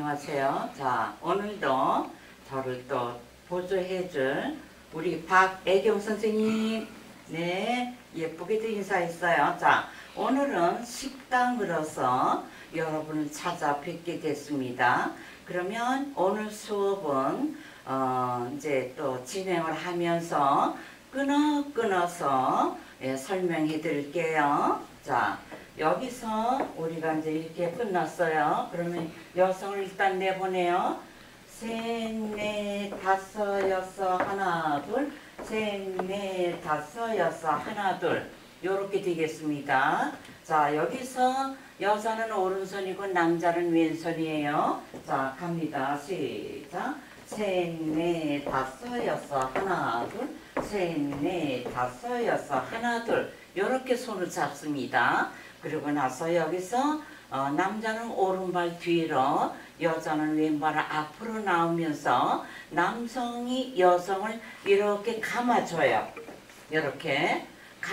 안녕하세요. 자, 오늘도 저를 또 보조해줄 우리 박애경 선생님, 네, 예쁘게도 인사했어요. 자, 오늘은 식당으로서 여러분을 찾아뵙게 됐습니다. 그러면 오늘 수업은 이제 또 진행을 하면서 끊어서 설명해 드릴게요. 자, 여기서 우리가 이제 이렇게 끝났어요. 그러면 여성을 일단 내보내요. 셋, 넷, 다섯, 여섯, 하나, 둘. 셋, 넷, 다섯, 여섯, 하나, 둘. 요렇게 되겠습니다. 자, 여기서 여자는 오른손이고 남자는 왼손이에요. 자, 갑니다. 시작. 셋, 넷, 다섯, 여섯, 하나, 둘. 셋, 넷, 다섯, 여섯, 하나, 둘. 요렇게 손을 잡습니다. 그리고 나서 여기서 남자는 오른발 뒤로, 여자는 왼발 앞으로 나오면서 남성이 여성을 이렇게 감아줘요. 이렇게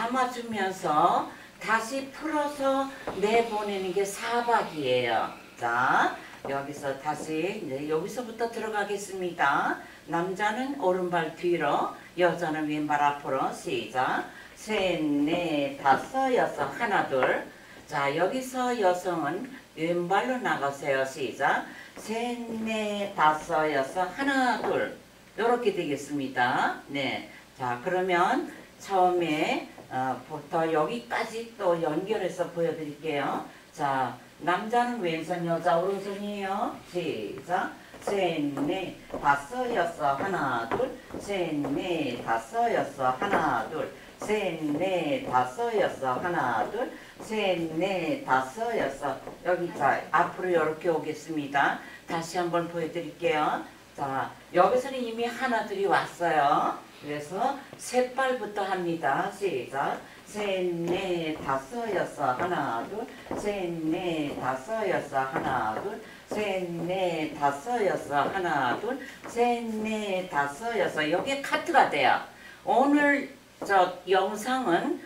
감아주면서 다시 풀어서 내보내는 게 사박이에요. 자, 여기서 다시 이제 여기서부터 들어가겠습니다. 남자는 오른발 뒤로, 여자는 왼발 앞으로. 시작. 셋, 넷, 다섯, 여섯, 하나, 둘. 자, 여기서 여성은 왼발로 나가세요. 시작. 셋, 넷, 다섯, 여섯, 하나, 둘. 요렇게 되겠습니다. 네. 자, 그러면 처음에 부터 여기까지 또 연결해서 보여드릴게요. 자, 남자는 왼손, 여자 오른손이에요. 시작. 셋, 넷, 다섯, 여섯, 하나, 둘. 셋, 넷, 다섯, 여섯, 하나, 둘. 셋, 넷, 다섯, 여섯, 하나, 둘. 셋, 넷, 다섯, 여섯. 여기 자, 앞으로 이렇게 오겠습니다. 다시 한번 보여드릴게요. 자, 여기서는 이미 하나둘이 왔어요. 그래서 세 발부터 합니다. 시작. 셋, 넷, 다섯, 여섯, 하나, 둘. 셋, 넷, 다섯, 여섯, 하나, 둘. 셋, 넷, 다섯, 여섯, 하나, 둘. 셋, 넷, 다섯, 여섯. 여기 카트가 돼요. 오늘 저 영상은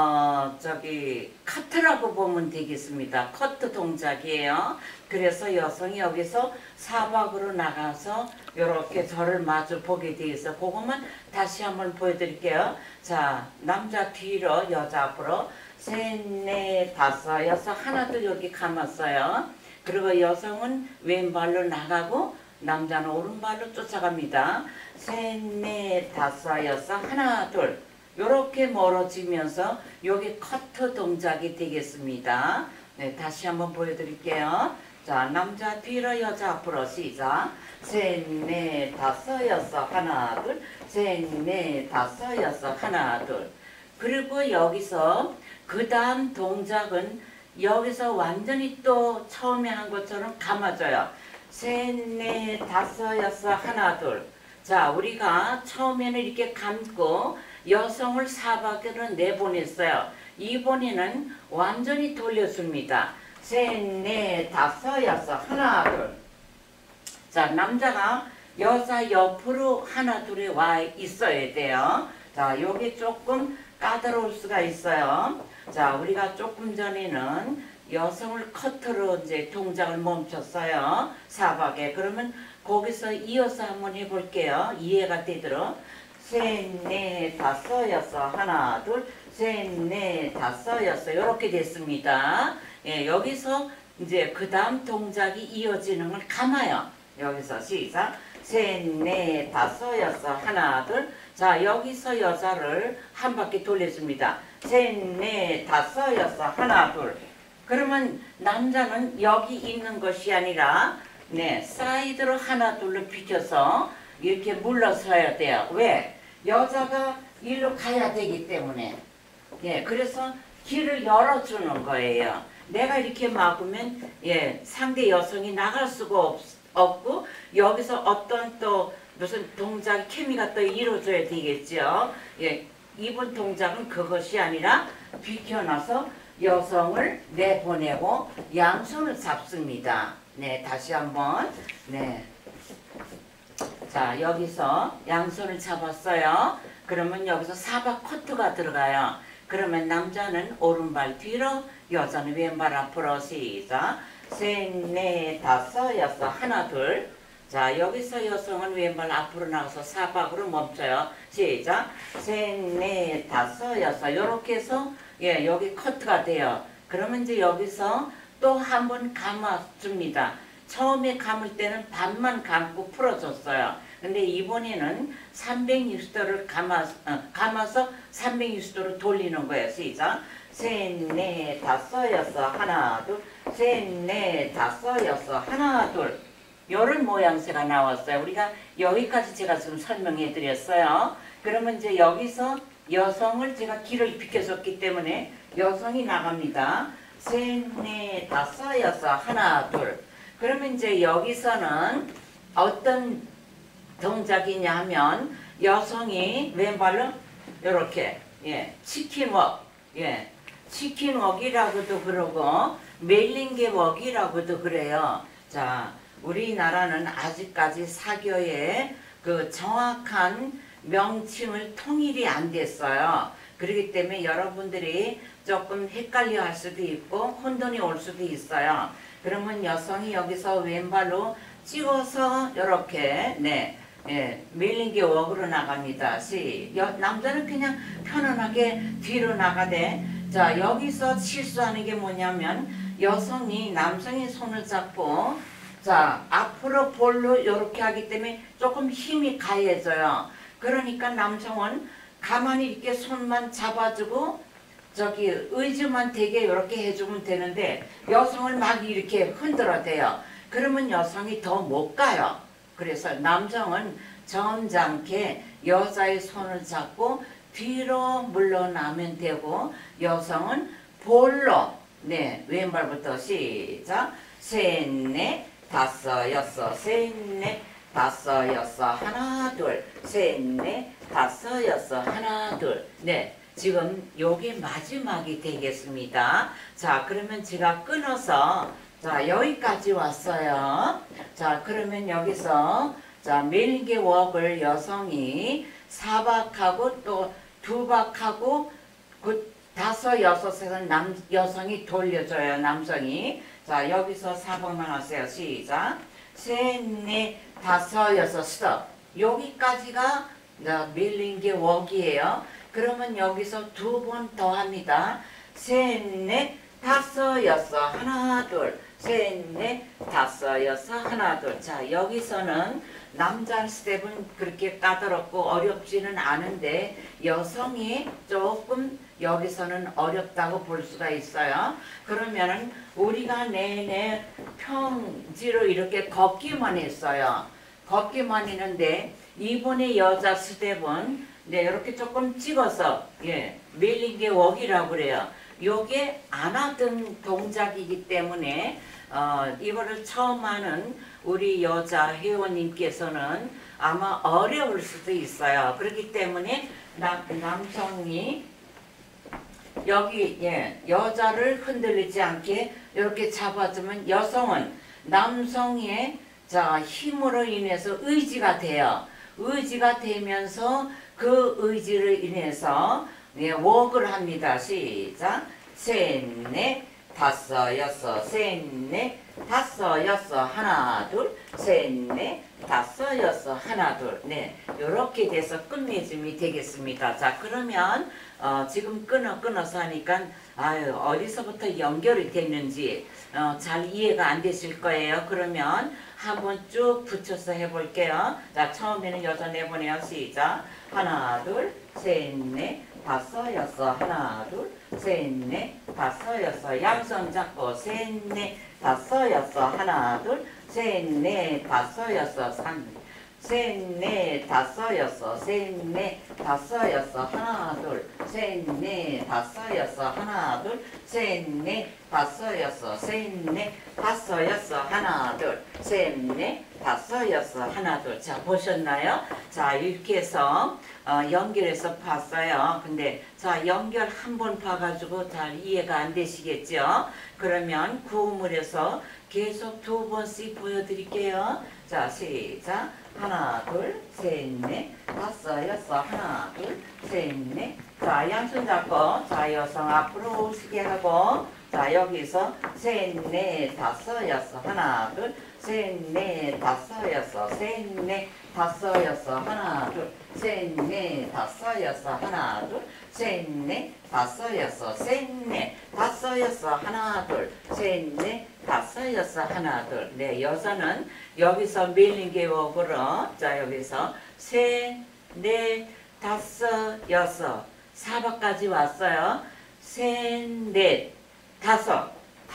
카트라고 보면 되겠습니다. 커트 동작이에요. 그래서 여성이 여기서 사박으로 나가서 이렇게 저를 마주 보게 돼 있어. 그것만 다시 한번 보여드릴게요. 자, 남자 뒤로, 여자 앞으로. 셋, 넷, 다섯, 여섯, 하나, 둘 여기 감았어요. 그리고 여성은 왼발로 나가고 남자는 오른발로 쫓아갑니다. 셋, 넷, 다섯, 여섯, 하나, 둘. 요렇게 멀어지면서 요게 커트 동작이 되겠습니다. 네, 다시 한번 보여드릴게요. 자, 남자 뒤로, 여자 앞으로. 시작. 셋, 넷, 다섯, 여섯, 하나, 둘. 셋, 넷, 다섯, 여섯, 하나, 둘. 그리고 여기서 그 다음 동작은 여기서 완전히 또 처음에 한 것처럼 감아줘요. 셋, 넷, 다섯, 여섯, 하나, 둘. 자, 우리가 처음에는 이렇게 감고 여성을 사박으로 내보냈어요. 이번에는 완전히 돌려줍니다. 셋, 넷, 다섯, 여섯, 하나, 둘. 자, 남자가 여자 옆으로 하나, 둘에 와 있어야 돼요. 자, 요게 조금 까다로울 수가 있어요. 자, 우리가 조금 전에는 여성을 커트로 이제 동작을 멈췄어요. 사박에. 그러면 거기서 이어서 한번 해볼게요. 이해가 되도록. 셋, 넷, 다섯, 여섯, 하나, 둘. 셋, 넷, 다섯, 여섯. 이렇게 됐습니다. 예, 여기서 이제 그 다음 동작이 이어지는 걸 감아요. 여기서 시작. 셋, 넷, 다섯, 여섯, 하나, 둘. 자, 여기서 여자를 한 바퀴 돌려줍니다. 셋, 넷, 다섯, 여섯, 하나, 둘. 그러면 남자는 여기 있는 것이 아니라 네, 사이드로 하나, 둘로 비켜서 이렇게 물러서야 돼요. 왜? 여자가 일로 가야 되기 때문에. 예, 그래서 길을 열어주는 거예요. 내가 이렇게 막으면 상대 여성이 나갈 수가 없고 여기서 어떤 또 무슨 동작 케미가 또 이루어져야 되겠죠. 예, 이번 동작은 그것이 아니라 비켜나서 여성을 내보내고 양손을 잡습니다. 네, 다시 한번. 네. 자, 여기서 양손을 잡았어요. 그러면 여기서 사박 커트가 들어가요. 그러면 남자는 오른발 뒤로, 여자는 왼발 앞으로. 시작. 셋, 넷, 다섯, 여섯. 하나, 둘. 자, 여기서 여성은 왼발 앞으로 나가서 사박으로 멈춰요. 시작. 셋, 넷, 다섯, 여섯. 요렇게 해서 예, 여기 커트가 돼요. 그러면 이제 여기서 또 한 번 감아줍니다. 처음에 감을 때는 반만 감고 풀어줬어요. 근데 이번에는 360도를 감아서 360도로 돌리는 거예요. 시작. 셋, 넷, 다섯, 여섯. 하나, 둘. 셋, 넷, 다섯, 여섯. 하나, 둘. 요런 모양새가 나왔어요. 우리가 여기까지 제가 지금 설명해 드렸어요. 그러면 이제 여기서 여성을 제가 길을 비켜줬기 때문에 여성이 나갑니다. 셋, 넷, 다섯, 여섯. 하나, 둘. 그러면 이제 여기서는 어떤 동작이냐 하면 여성이 왼발로 이렇게 예, 치킨웍 예, 치킨웍이라고도 그러고 멜링게웍이라고도 그래요. 자, 우리나라는 아직까지 사교의 그 정확한 명칭을 통일이 안 됐어요. 그렇기 때문에 여러분들이 조금 헷갈려 할 수도 있고 혼돈이 올 수도 있어요. 그러면 여성이 여기서 왼발로 찍어서 이렇게 네, 예, 밀린게 웍으로 나갑니다. 남자는 그냥 편안하게 뒤로 나가되 자, 여기서 실수하는 게 뭐냐면 여성이 남성의 손을 잡고 자, 앞으로 볼로 이렇게 하기 때문에 조금 힘이 가해져요. 그러니까 남성은 가만히 이렇게 손만 잡아주고 저기 의지만 되게 이렇게 해주면 되는데 여성을 막 이렇게 흔들어 대요. 그러면 여성이 더 못 가요. 그래서 남성은 점잖게 여자의 손을 잡고 뒤로 물러나면 되고 여성은 볼로 네, 왼발부터 시작. 셋, 넷, 다섯, 여섯. 셋, 넷, 다섯, 여섯. 하나, 둘. 셋, 넷, 다섯, 여섯. 하나, 둘. 네. 지금 요게 마지막이 되겠습니다. 자, 그러면 제가 끊어서 자, 여기까지 왔어요. 자, 그러면 여기서 자, 밀게 웍을 여성이 4박하고 또 2박하고 그 5, 6에서 여성이 돌려줘요. 남성이. 자, 여기서 4박만 하세요. 시작. 셋, 넷, 다섯, 여섯, 스톱. 여기까지가 밀링게 웍이에요. 그러면 여기서 2번 더 합니다. 셋, 넷, 다섯, 여섯. 하나, 둘. 셋, 넷, 다섯, 여섯. 하나, 둘. 자, 여기서는 남자 스텝은 그렇게 까다롭고 어렵지는 않은데 여성이 조금 여기서는 어렵다고 볼 수가 있어요. 그러면은 우리가 내내 평지로 이렇게 걷기만 했어요. 걷기만 했는데 이번에 여자 스텝은 네, 이렇게 조금 찍어서 예, 밀린게 웍이라고 그래요. 요게 안 하던 동작이기 때문에 이거를 처음 하는 우리 여자 회원님께서는 아마 어려울 수도 있어요. 그렇기 때문에 남성이 여기 예, 여자를 흔들리지 않게 이렇게 잡아주면 여성은 남성의 자, 힘으로 인해서 의지가 돼요. 의지가 되면서 그 의지를 인해서 예, 웍을 합니다. 시작. 셋, 넷, 다섯, 여섯. 셋, 넷, 다섯, 여섯. 하나, 둘. 셋, 넷, 다섯, 여섯. 하나, 둘. 네, 이렇게 돼서 끝맺음이 되겠습니다. 자, 그러면 지금 끊어서 하니까 아유, 어디서부터 연결이 됐는지 잘 이해가 안 되실 거예요. 그러면 한번 쭉 붙여서 해볼게요. 자, 처음에는 여섯 내보내요. 시작. 하나, 둘, 셋, 넷, 다섯, 여섯. 하나, 둘, 셋, 넷, 다섯, 여섯. 양손 잡고 셋, 넷, 다섯, 여섯. 하나, 둘, 셋, 넷, 다섯, 여섯. 셋, 넷, 다섯, 여섯. 셋, 넷, 다섯, 여섯. 하나, 둘, 셋, 넷, 다섯, 여섯. 하나, 둘, 셋, 넷, 다섯, 여섯. 셋, 넷, 다섯, 여섯. 하나, 둘, 셋, 넷, 다섯, 여섯. 하나, 둘. 자, 보셨나요? 자, 이렇게 해서 연결해서 봤어요. 근데 자, 연결 한 번 봐가지고 잘 이해가 안 되시겠죠? 그러면 구음을 해서 계속 2번씩 보여드릴게요. 자, 시작. 하나, 둘, 셋, 넷, 다섯, 여섯, 하나, 둘, 셋, 넷. 자, 양손 잡고, 자, 여성 앞으로 오시게 하고, 자, 여기서 셋, 넷, 다섯, 여섯, 하나, 둘, 셋, 넷, 다섯, 여섯, 셋, 넷, 다섯, 여섯, 하나, 둘, 셋, 넷, 다섯, 여섯, 하나, 둘, 셋, 넷, 다섯, 여섯, 셋, 넷, 다섯, 여섯, 하나, 둘, 셋, 넷, 다섯, 여섯, 하나, 둘. 네, 여섯은 여기서 밀린 계곡으로, 자, 여기서 셋, 넷, 다섯, 여섯, 사박까지 왔어요. 셋, 넷, 다섯,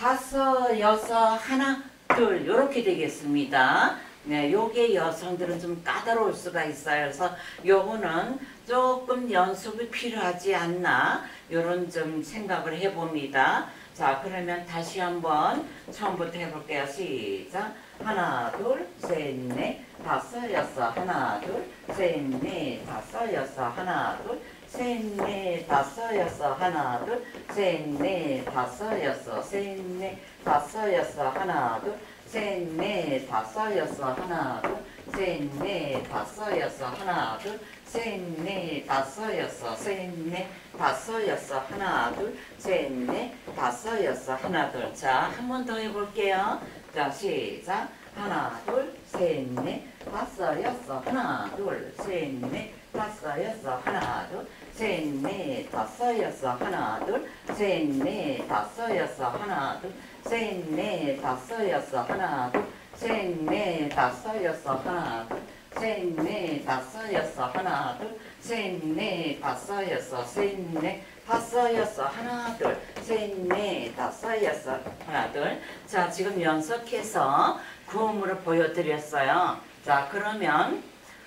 여섯, 하나, 둘, 이렇게 되겠습니다. 네, 요게 여성들은 좀 까다로울 수가 있어요. 그래서 요거는 조금 연습이 필요하지 않나, 요런 좀 생각을 해봅니다. 자, 그러면 다시 한번 처음부터 해볼게요. 시작. 하나, 둘, 셋, 넷, 다섯, 여섯, 하나, 둘, 셋, 넷, 다섯, 여섯, 하나, 둘, 셋, 넷, 다섯, 여섯, 하나, 둘, 셋, 넷, 다섯, 여섯, 셋, 넷, 다섯, 여섯, 하나, 둘, 셋, 넷, 다섯, 여섯, 하나, 둘, 셋, 넷, 다섯, 여섯, 하나, 둘, 셋, 넷, 다섯, 여섯, 셋, 넷, 다섯, 여섯, 하나, 둘, 셋, 넷, 다섯, 여섯, 하나, 둘. 자, 한 번 더 해볼게요. 자, 시작. 하나, 둘, 셋, 넷, 다섯, 여섯, 하나, 둘, 셋, 넷, 다섯, 여섯, 하나, 둘, 셋, 넷, 다섯, 여섯, 하나, 둘, 셋, 넷, 다섯, 여섯, 하나, 둘, 셋, 넷, 다섯, 여섯, 하나, 둘, 셋, 넷, 다섯, 여섯, 하나, 둘, 셋, 넷, 다섯, 여섯, 하나, 둘, 셋, 넷, 다섯, 여섯, 셋, 넷, 다섯, 여섯, 하나, 둘, 셋, 넷, 다섯, 여섯, 하나, 둘. 자, 지금 연속해서 구음으로 보여드렸어요. 자, 그러면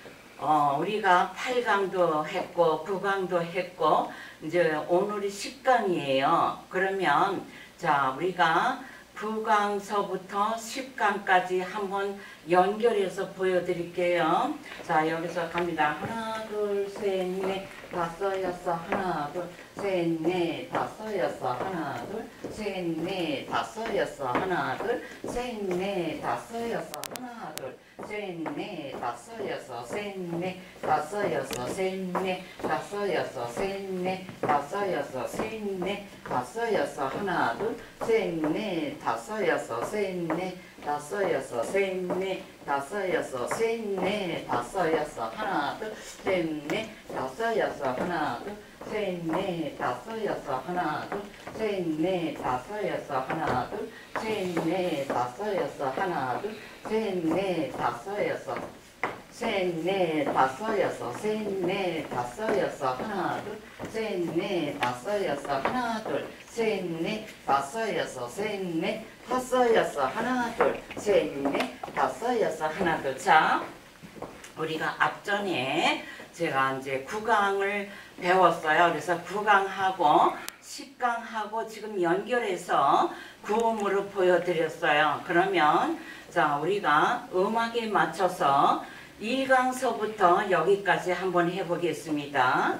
우리가 8강도 했고 9강도 했고 이제 오늘이 10강이에요. 그러면 자, 우리가 9강서부터 10강까지 한번 연결해서 보여드릴게요. 자, 여기서 갑니다. 하나, 둘, 셋, 넷, 다섯, 여섯, 하나, 둘, 셋, 넷, 다섯, 여섯, 하나, 둘, 셋, 넷, 다섯, 여섯, 하나, 둘, 셋, 넷, 다섯, 여섯, 하나, 둘, 셋, 넷, 다섯, 여섯, 셋, 넷, 다섯, 여섯, 셋, 넷, 다섯, 여섯, 셋, 넷, 다섯, 여섯, 셋, 넷, 다섯, 여섯, 하나, 둘, 셋, 넷, 다섯, 여섯, 셋, 넷, 다섯, 여섯, 셋, 넷, 다섯, 여섯, 셋, 넷, 다섯, 여섯, 하나, 둘, 셋, 넷, 다섯, 여섯, 하나, 둘, 셋, 넷, 다섯, 여섯, 하나, 둘, 셋, 넷, 다섯, 여섯, 하나, 둘, 셋, 넷, 다섯, 여섯, 하나, 둘, 셋, 넷, 다섯, 여섯, 셋, 넷, 다섯, 여섯, 셋, 넷, 다섯, 여섯, 하나, 둘, 셋, 넷, 다섯, 여섯, 하나, 둘, 셋, 넷, 다섯, 여섯, 셋, 넷, 다섯, 여섯, 하나, 둘, 셋, 넷, 다섯, 여섯, 하나, 둘. 자, 우리가 앞전에 제가 이제 9강을 배웠어요. 그래서 9강하고 10강하고 지금 연결해서 구음으로 보여드렸어요. 그러면 자, 우리가 음악에 맞춰서 1강서부터 여기까지 한번 해보겠습니다.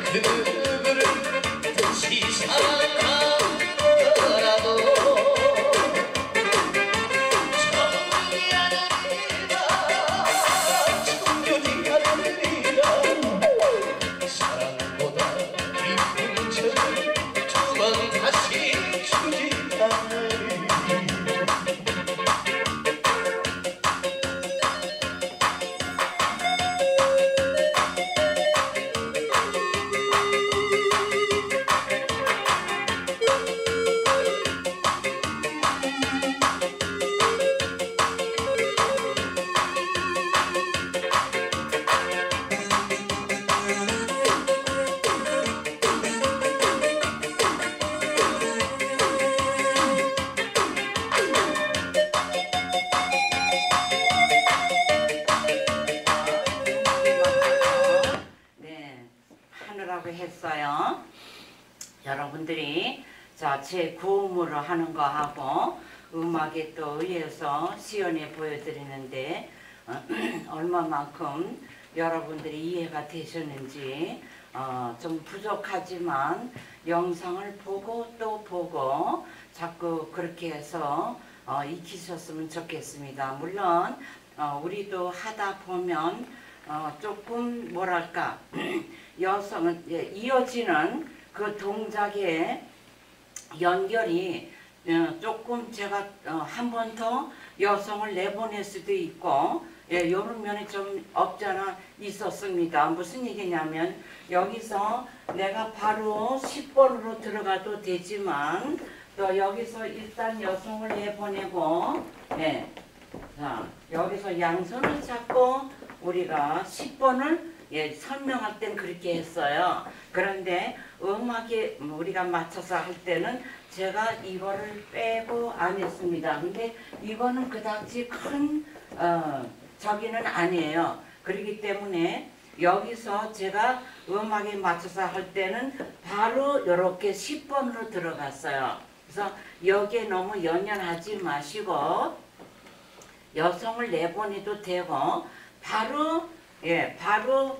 그 누구를 다시 사랑하더라도 정이 아니라 정겨지 않으리라 사랑보다 깊은 정을 두 번 다시 주지 않으리 했어요. 여러분들이 제 구음으로 하는 거 하고 음악에 또 의해서 시연해 보여드리는데 얼마만큼 여러분들이 이해가 되셨는지 좀 부족하지만 영상을 보고 또 보고 자꾸 그렇게 해서 익히셨으면 좋겠습니다. 물론 우리도 하다 보면 조금 뭐랄까 여성은 이어지는 그 동작의 연결이 조금 제가 한 번 더 여성을 내보낼 수도 있고 이런 면이 좀 없잖아 있었습니다. 무슨 얘기냐면 여기서 내가 바로 10번으로 들어가도 되지만 또 여기서 일단 여성을 내보내고 자 여기서 양손을 잡고 우리가 10번을 설명할 땐 그렇게 했어요. 그런데 음악에 우리가 맞춰서 할 때는 제가 이거를 빼고 안 했습니다. 근데 이거는 그다지 큰 저기는 아니에요. 그렇기 때문에 여기서 제가 음악에 맞춰서 할 때는 바로 이렇게 10번으로 들어갔어요. 그래서 여기에 너무 연연하지 마시고 여성을 내보내도 되고 바로 바로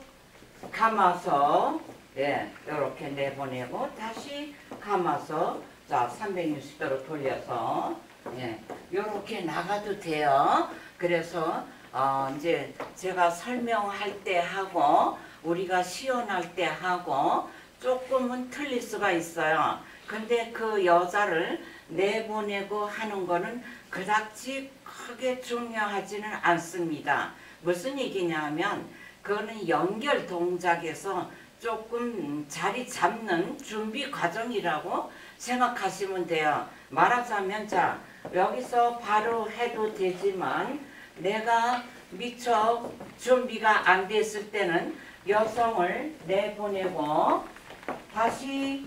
감아서 이렇게 내보내고 다시 감아서 자 360도로 돌려서 이렇게 나가도 돼요. 그래서 이제 제가 설명할 때 하고 우리가 시연할 때 하고 조금은 틀릴 수가 있어요. 근데 그 여자를 내보내고 하는 거는 그닥지 크게 중요하지는 않습니다. 무슨 얘기냐면 그거는 연결 동작에서 조금 자리 잡는 준비 과정이라고 생각하시면 돼요. 말하자면 자 여기서 바로 해도 되지만 내가 미처 준비가 안 됐을 때는 여성을 내보내고 다시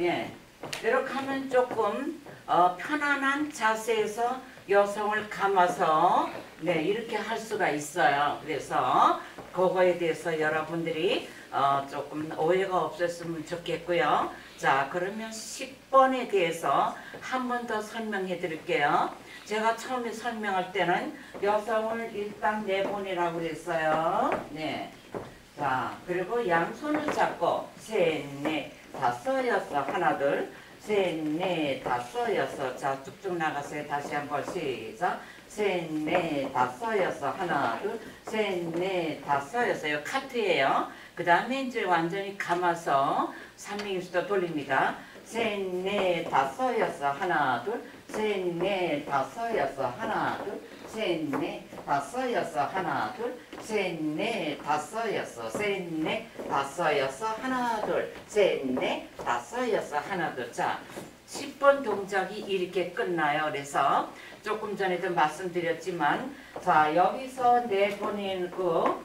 이렇게 하면 조금 편안한 자세에서 여성을 감아서 이렇게 할 수가 있어요. 그래서 그거에 대해서 여러분들이 조금 오해가 없었으면 좋겠고요. 자 그러면 10번에 대해서 한 번 더 설명해 드릴게요. 제가 처음에 설명할 때는 여성을 일단 내보내라고 그랬어요. 자 그리고 양손을 잡고 셋, 넷, 다섯, 여섯 하나 둘 셋, 넷, 다섯, 여섯 자 쭉쭉 나가세요. 다시 한번 시작 셋, 넷, 다섯, 여섯 하나 둘 셋, 넷, 다섯, 여섯 이거 카트예요. 그 다음에 이제 완전히 감아서 360도 돌립니다. 셋, 넷, 다섯, 여섯 하나 둘 셋, 넷, 다섯, 여섯 하나 둘 셋, 넷, 다섯, 여섯 하나 둘 셋, 넷, 다섯, 여섯 셋, 넷, 다섯, 여섯 하나 둘 셋, 넷, 다섯, 여섯 하나 둘 자 10번 동작이 이렇게 끝나요. 그래서 조금 전에도 말씀드렸지만 자 여기서 내보내고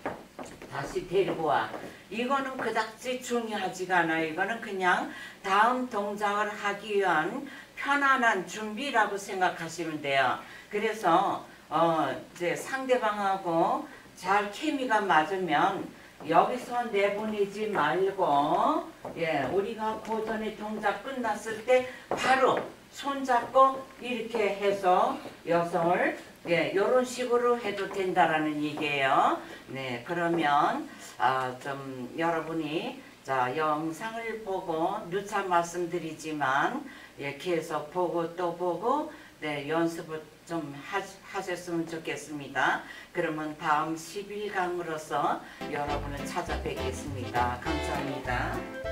다시 데리고 와. 이거는 그닥지 중요하지가 않아요. 이거는 그냥 다음 동작을 하기 위한 편안한 준비라고 생각하시면 돼요. 그래서 이제 상대방하고 잘 케미가 맞으면 여기서 내보내지 말고 우리가 고전의 동작 끝났을 때 바로 손잡고 이렇게 해서 여성을 이런 식으로 해도 된다라는 얘기예요. 그러면 좀 여러분이 자, 영상을 보고 누차 말씀드리지만 예, 계속 보고 또 보고 네, 연습을 좀 하셨으면 좋겠습니다. 그러면 다음 11강으로서 여러분을 찾아뵙겠습니다. 감사합니다.